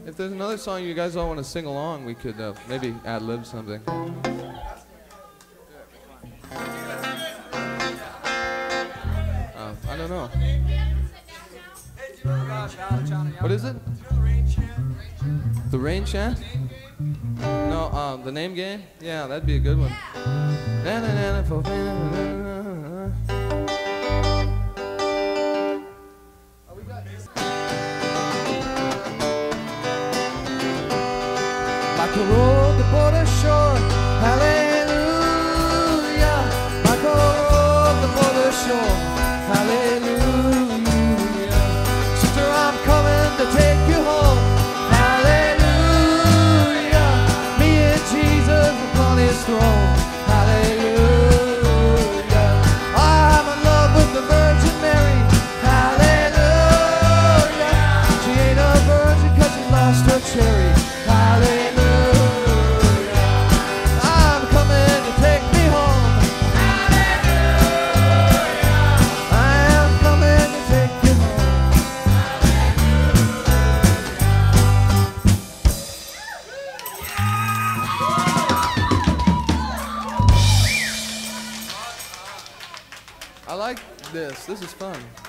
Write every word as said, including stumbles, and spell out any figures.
If there's another song you guys all want to sing along, we could uh, maybe ad-lib something. Uh, I don't know. What is it? The Rain Chant? No, um, the Name Game? Yeah, that'd be a good one. Like a road to border shore, hallelujah. Like a road to border shore, hallelujah. Sister, I'm coming to take you home, hallelujah. Me and Jesus upon his throne, hallelujah. I'm in love with the Virgin Mary, hallelujah. She ain't a virgin 'cause she lost her cherry, hallelujah. I like this. This is fun.